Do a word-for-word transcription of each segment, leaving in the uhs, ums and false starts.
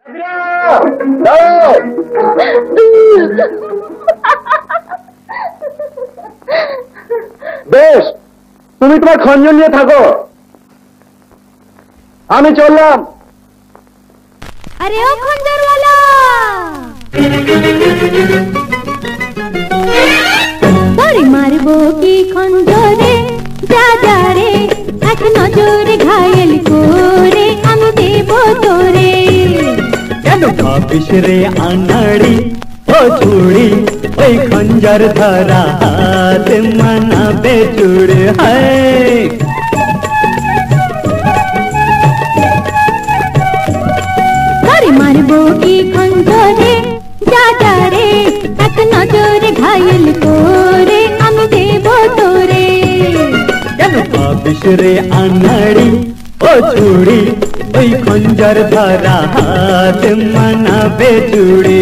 বেশ, তুমি তোমার খঞ্জন নিয়ে থাকো, আমি চললাম। আরে ও খঞ্জরওয়ালা, তোরে মারবো কি খঞ্জরে, যা যা রে এক নজরে ঘায়েল করে আমি দেব তোরে। কেন ভাবিস রে আনাড়ি ও চুড়ি, ওই খঞ্জর ধরা হাত মানাবে চুড়ে। হায় তোরে মারবো কি খঞ্জরে, যা যা রে এক নজরে ঘায়েল করে আমি দেব তোরে। কেন ভাবিস রে আনাড়ি ও চুড়ি, ওই খঞ্জর ধরা হাত মানাবে চুড়ি।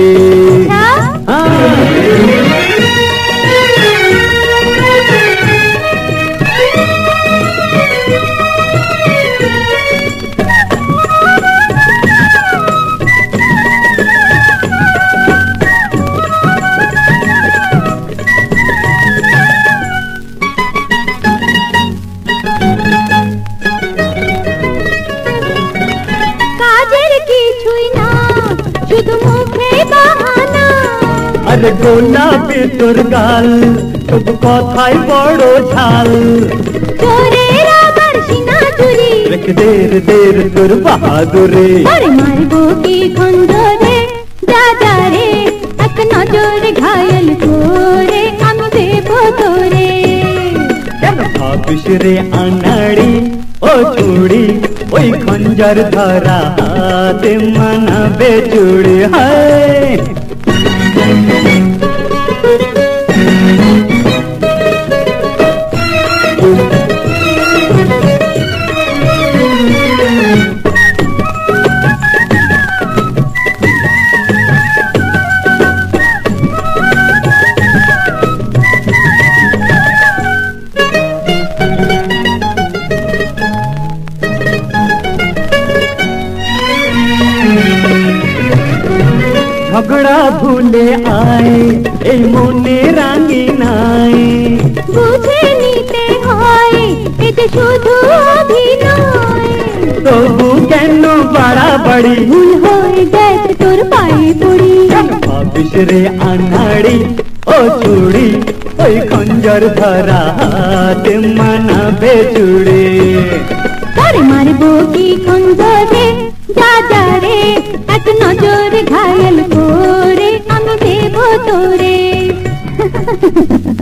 আরে গোলাপি তোর গাল, তবু কথায় বড় ঝাল। তোরের আমার সিনা চুরি, রেখে দের দের তোর বাহাদুরে। আরে মারবো কি খঞ্জরে, যা যা রে এক নজরে ঘায়েল করে আমি দেব তোরে। কেন ভাবিস রে আনাড়ি ও চুড়ি, ওই খঞ্জর ধরা হাত মানাবে চুড়ি। হায় ঝগড়া ভুলে আয়, এই মনে রাঙি নাই। বুঝে নিতে হয় এতে শুধু অভিনয়, তবু কেন বাড়াবাড়ি, ভুল হয়ে গেছে তোর পায়ে পড়ি। ভাবিস রে আনাড়ি ও চুড়ি, ওই খঞ্জর ধরা হাত মানাবে চুড়ি। তোরে মারবো কি খঞ্জরে, যা যা রে এক নজরে ঘায়েল করে আমি দেব তোরে।